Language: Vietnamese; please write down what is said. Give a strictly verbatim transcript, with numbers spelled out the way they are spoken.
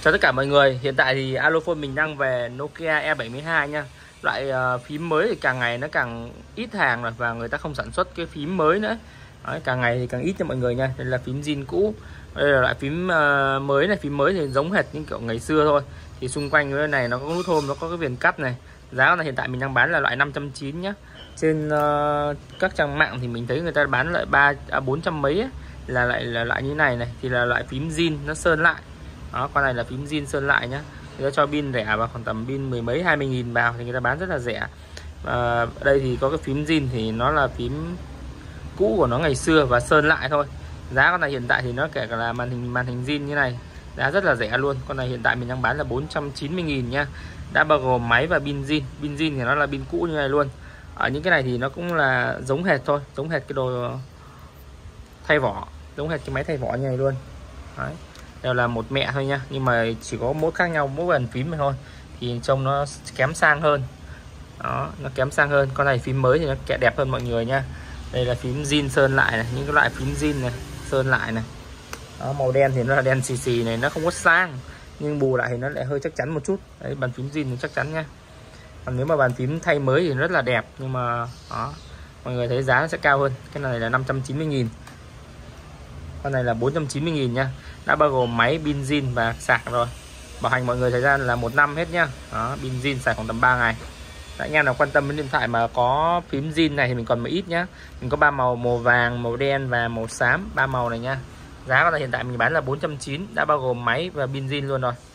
Chào tất cả mọi người, hiện tại thì Alophone mình đang về Nokia E bảy mươi hai nha. Loại uh, phím mới thì càng ngày nó càng ít hàng rồi và người ta không sản xuất cái phím mới nữa. Đấy, càng ngày thì càng ít cho mọi người nha. Đây là phím zin cũ. Đây là loại phím uh, mới này, phím mới thì giống hệt những kiểu ngày xưa thôi. Thì xung quanh cái này nó có nút home, nó có cái viền cắt này. Giá là hiện tại mình đang bán là loại năm trăm chín mươi nhá. Trên uh, các trang mạng thì mình thấy người ta bán lại ba à, bốn trăm mấy ấy, là lại là loại như này này thì là loại phím zin nó sơn lại. Đó, con này là phím zin sơn lại nhá. Người ta cho pin rẻ và khoảng tầm pin mười mấy hai mươi nghìn vào thì người ta bán rất là rẻ. Và đây thì có cái phím zin thì nó là phím cũ của nó ngày xưa và sơn lại thôi. Giá con này hiện tại thì nó kể cả là màn hình màn hình zin như này, giá rất là rẻ luôn. Con này hiện tại mình đang bán là bốn trăm chín mươi nghìn nha. Đã bao gồm máy và pin zin. Pin zin thì nó là pin cũ như này luôn. Ở những cái này thì nó cũng là giống hệt thôi, giống hệt cái đồ thay vỏ, giống hệt cái máy thay vỏ như này luôn. Đấy, đều là một mẹ thôi nha, nhưng mà chỉ có mỗi khác nhau mỗi phần phím này thôi, thì trông nó kém sang hơn. Đó, nó kém sang hơn. Con này phím mới thì nó kẹt đẹp hơn mọi người nha. Đây là phím zin sơn lại này, những cái loại phím zin này sơn lại này. Đó, màu đen thì nó là đen xì xì này, nó không có sang, nhưng bù lại thì nó lại hơi chắc chắn một chút. Đấy, bàn phím zin thì chắc chắn nha. Còn nếu mà bàn phím thay mới thì rất là đẹp, nhưng mà đó, mọi người thấy giá nó sẽ cao hơn. Cái này là năm trăm chín mươi nghìn, con này là bốn trăm chín mươi nghìn nha. Đã bao gồm máy, pin zin và sạc rồi. Bảo hành mọi người thời gian là một năm hết nhá. Đó, pin zin xài khoảng tầm ba ngày. Anh em nào quan tâm đến điện thoại mà có phím zin này thì mình còn một ít nhá. Mình có ba màu, màu vàng, màu đen và màu xám, ba màu này nha. Giá con này hiện tại mình bán là bốn trăm chín mươi, đã bao gồm máy và pin zin luôn rồi.